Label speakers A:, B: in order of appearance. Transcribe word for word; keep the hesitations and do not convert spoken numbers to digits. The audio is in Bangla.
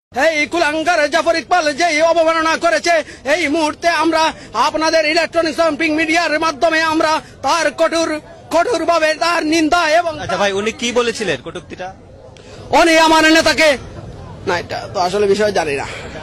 A: এই কুলাঙ্গার জাফর ইকবাল যে অবমাননা করেছে, এই মুহূর্তে আমরা আপনাদের ইলেকট্রনিক প্রিন্ট মিডিয়ার মাধ্যমে আমরা তার কঠোর কঠোর ভাবে তার নিন্দা এবং
B: আচ্ছা ভাই, উনি কি বলেছিলেন কটূক্তিটা?
A: উনি আমার নেতাকে না, এটা তো আসলে বিষয় জানি না।